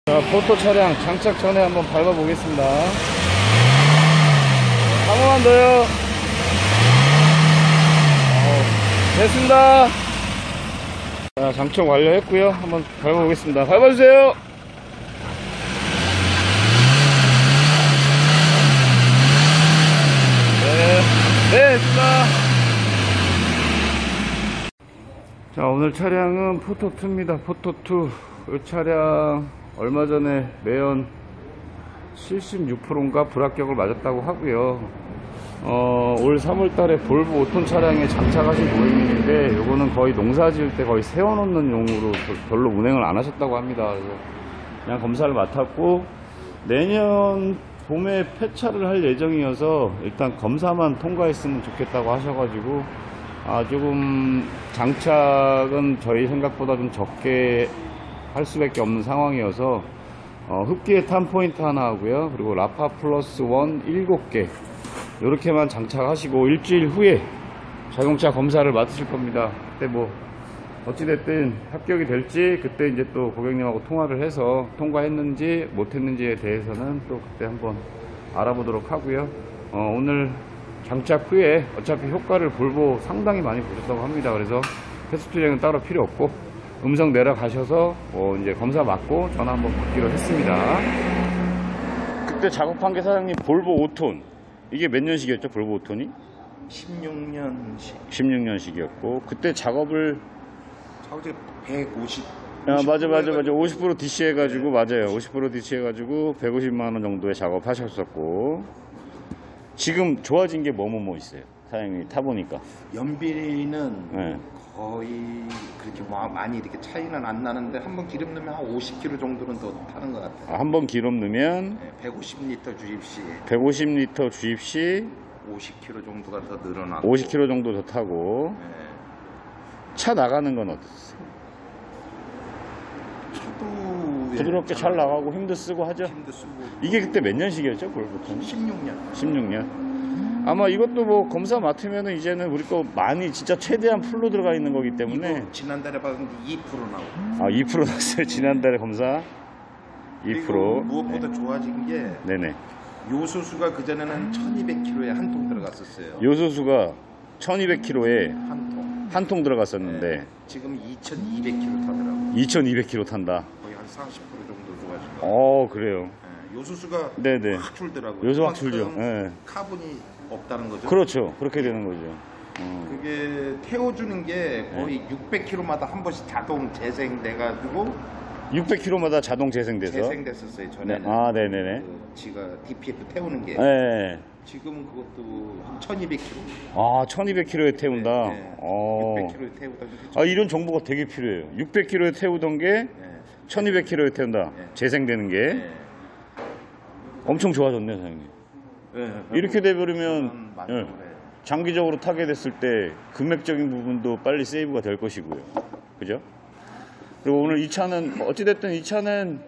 자, 포토 차량 장착 전에 한번 밟아 보겠습니다. 한 번만 더요. 됐습니다. 자, 장착 완료했고요. 한번 밟아 보겠습니다. 밟아주세요. 네, 됐습니다. 자, 오늘 차량은 포토2입니다. 포토2. 이 차량 얼마 전에 매연 76%인가 불합격을 맞았다고 하고요. 올 3월달에 볼보 5톤 차량에 장착하신 고객님인데, 요거는 거의 농사 지을 때 거의 세워놓는 용으로 별로 운행을 안 하셨다고 합니다. 그래서 그냥 검사를 맡았고, 내년 봄에 폐차를 할 예정이어서 일단 검사만 통과했으면 좋겠다고 하셔가지고, 조금 장착은 저희 생각보다 좀 적게 할 수밖에 없는 상황이어서 흡기의 탄 포인트 하나 하고요, 그리고 라파 플러스 1 7개 요렇게만 장착하시고 일주일 후에 자동차 검사를 맡으실 겁니다. 그때 뭐 어찌됐든 합격이 될지 그때 이제 또 고객님하고 통화를 해서 통과했는지 못했는지에 대해서는 또 그때 한번 알아보도록 하고요. 오늘 장착 후에 어차피 효과를 볼보 상당히 많이 보셨다고 합니다. 그래서 테스트량은 따로 필요 없고 음성 내려가셔서 이제 검사 받고 전화 한번 받기로 했습니다. 그때 작업한 게 사장님 볼보 5톤 이게 몇 년식이었죠? 볼보 5톤이? 16년식. 16년식이었고 그때 작업을 150. 맞아 50% DC 해가지고 맞아요. 50% DC 해가지고 150만원 정도의 작업하셨었고, 지금 좋아진 게 뭐 있어요? 사장님이 타보니까 연비는 네. 거의 그렇게 많이 이렇게 차이는 안 나는데 한번 기름 넣으면 한 50km 정도는 더 타는 것 같아요. 한 번 기름 넣으면 150L 주입시 150L 주입시 50km 정도가 더 늘어나고 50km 정도 더 타고. 네. 차 나가는 건 어떠세요? 차도 부드럽게 잘 나가고 힘도 쓰고 하죠? 힘도 쓰고. 이게 그때 몇 년식이었죠? 볼보톤? 16년. 16년. 아마 이것도 뭐 검사 맡으면은 이제는 우리 거 많이 진짜 최대한 풀로 들어가 있는 거기 때문에. 이거 지난달에 봤는데 2% 나오고. 2% 났어요. 지난달에 검사 2%. 그리고 무엇보다 좋아진 게 네네. 요소수가 그전에는 1200kg에 한 통 들어갔었어요. 요소수가 1200kg에 한 통. 한 통 들어갔었는데 네. 지금 2200kg 타더라고요. 2200kg 탄다. 거의 한 40% 정도 좋아진 거. 그래요. 네. 요소수가 네네. 확 줄더라고요. 요소 확 줄죠. 네. 카본이 없다는 거죠. 그렇죠. 그렇게 되는 거죠. 그게 태워주는 게 거의 600km마다 한 번씩 자동 재생돼가지고 600km마다 자동 재생돼서. 재생됐었어요 전에는. 네. 네네네. 지가 DPF 태우는 게. 네. 지금은 그것도 한 1200km. 1200km에 태운다. 네. 600km에 태우다. 이런 정보가 되게 필요해요. 600km에 태우던 게 1200km에 태운다. 네. 재생되는 게. 네. 엄청 좋아졌네, 사장님. 네. 이렇게 돼버리면 네. 장기적으로 타게 됐을 때 금액적인 부분도 빨리 세이브가 될 것이고요. 그죠? 그리고 오늘 이 차는 어찌됐든 이 차는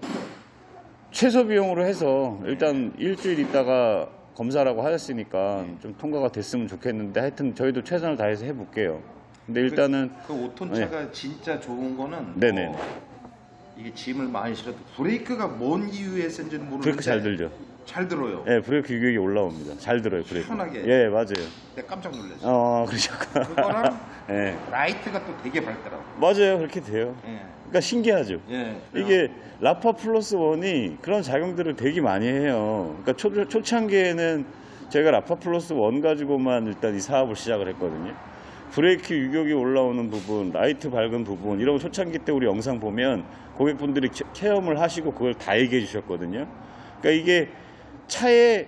최소 비용으로 해서 일단 일주일 있다가 검사라고 하셨으니까 좀 통과가 됐으면 좋겠는데, 하여튼 저희도 최선을 다해서 해볼게요. 근데 일단은 그 5톤 차가 진짜 좋은 거는 네네. 이게 짐을 많이 실어도 브레이크가 뭔 이유에서인지는 모르는데 브레이크 잘 들죠? 잘 들어요. 네, 브레이크 유격이 올라옵니다. 잘 들어요, 브레이크. 편하게. 예, 맞아요. 내가 깜짝 놀랐어요. 그러셨구나. 그거랑 네. 라이트가 또 되게 밝더라고. 맞아요, 그렇게 돼요. 예. 그러니까 신기하죠. 예. 이게 라파 플러스 1이 그런 작용들을 되게 많이 해요. 그러니까 초창기에는 저희가 라파 플러스 1 가지고만 일단 이 사업을 시작을 했거든요. 브레이크 유격이 올라오는 부분, 라이트 밝은 부분, 이런 거 초창기 때 우리 영상 보면 고객분들이 체험을 하시고 그걸 다 얘기해 주셨거든요. 그러니까 이게 차에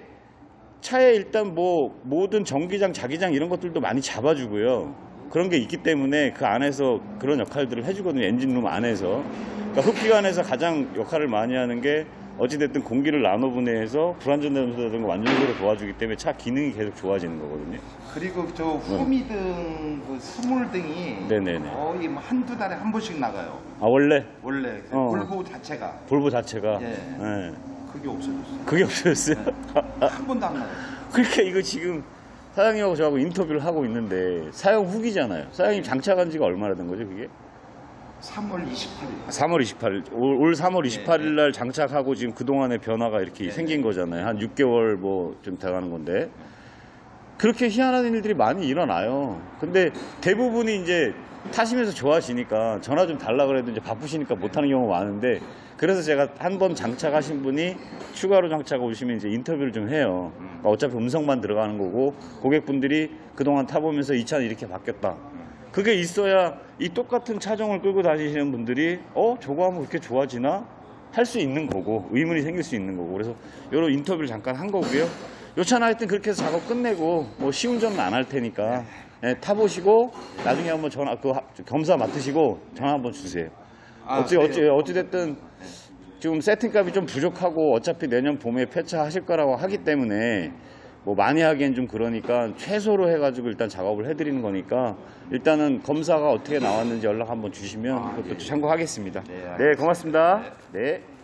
일단 뭐 모든 전기장, 자기장 이런 것들도 많이 잡아주고요. 그런 게 있기 때문에 그 안에서 그런 역할들을 해주거든요. 엔진룸 안에서. 그러니까 흡기관에서 가장 역할을 많이 하는 게 어찌됐든 공기를 나눠 분해해서 불안전변수라든가 완전도를 도와주기 때문에 차 기능이 계속 좋아지는 거거든요. 그리고 저 후미등, 그 스몰등이 네네네. 거의 뭐 한두 달에 한 번씩 나가요. 원래 볼보 자체가. 볼보 자체가. 예. 네. 그게 없어졌어요. 그게 없어졌어요. 한 번도 안 나가요. 그러니까 이거 지금 사장님하고 저하고 인터뷰를 하고 있는데 사용 후기잖아요. 사장님 장착한 지가 얼마나 된 거죠, 그게? 3월 28일. 3월 28일, 올 3월 28일 날 장착하고 지금 그동안의 변화가 이렇게 생긴 거잖아요. 한 6개월 뭐 좀 돼가는 건데. 그렇게 희한한 일들이 많이 일어나요. 근데 대부분이 이제 타시면서 좋아지니까 전화 좀 달라 그래도 이제 바쁘시니까 못하는 경우가 많은데, 그래서 제가 한 번 장착하신 분이 추가로 장착 오시면 이제 인터뷰를 좀 해요. 그러니까 어차피 음성만 들어가는 거고, 고객분들이 그동안 타보면서 이 차는 이렇게 바뀌었다. 그게 있어야 이 똑같은 차종을 끌고 다니시는 분들이 저거 하면 그렇게 좋아지나? 할 수 있는 거고, 의문이 생길 수 있는 거고. 그래서 이런 인터뷰를 잠깐 한 거고요. 요 차는 하여튼 그렇게 해서 작업 끝내고 뭐 시운전은 안 할 테니까 타보시고 나중에 한번 전화 겸사 맡으시고 전화 한번 주세요. 어찌됐든 지금 세팅값이 좀 부족하고 어차피 내년 봄에 폐차하실 거라고 하기 때문에 뭐 많이 하기엔 좀 그러니까 최소로 해가지고 일단 작업을 해드리는 거니까 일단은 검사가 어떻게 나왔는지 연락 한번 주시면 그것도 참고하겠습니다. 네, 고맙습니다. 네.